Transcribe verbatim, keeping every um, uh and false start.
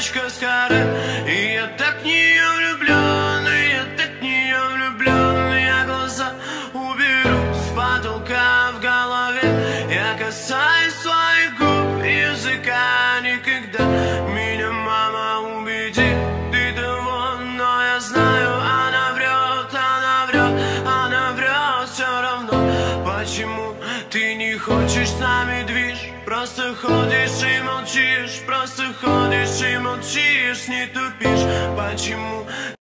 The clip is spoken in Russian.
девочка с каре. И я так в нее влюблен, и я так в нее влюблен. Я глаза уберу с потолка в голове. Я касаюсь своих губ, языка никогда. Меня мама убедит, ты того, но я знаю, она врет, она врет, она врет все равно. Почему ты не хочешь с нами движ? Просто ходишь и молчишь, просто ходишь и молчишь, не тупишь. Почему